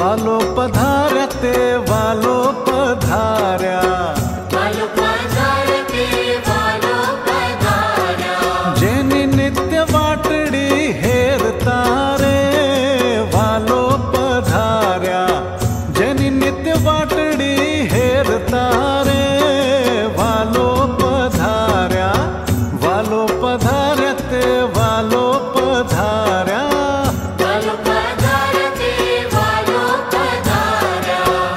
वालो पधार्या ते वालो पधार्या, वालो पधार्या ते वालो पधार्या, जेनी नित्य वाटड़ी हेरता रे वालो पधार्या, जेनी नित्य वाटड़ी हेरता रे वालो पधार्या, वालो पधार्या ते वालो पधार्या, वालो पधार्या ते वालो पधार्या।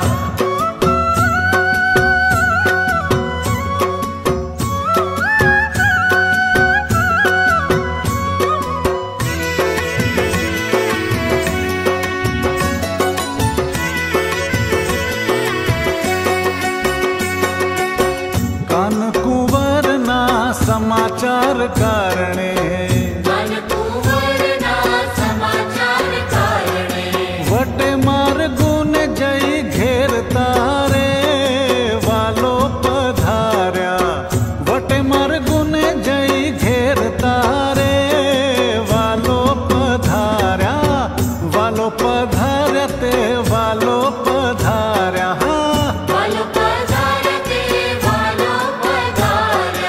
कान कुंवर ना समाचार कारणे, कान कुंवर ना समाचार कारणे, वटे मार्गुन जई घेरता रे वालो पधार्या, वटे मार्गुन जई घेरता रे वालो पधार्या, वालो पधार्या ते वालो पधार्या, वालो पधार्या ते वालो पधार्या।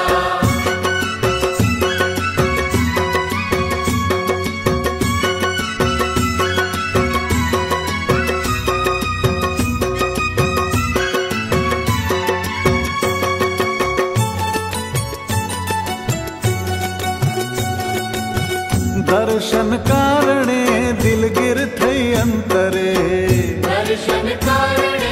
दर्शन कारणे दिलगिर थई अंतरे, दर्शन कारणे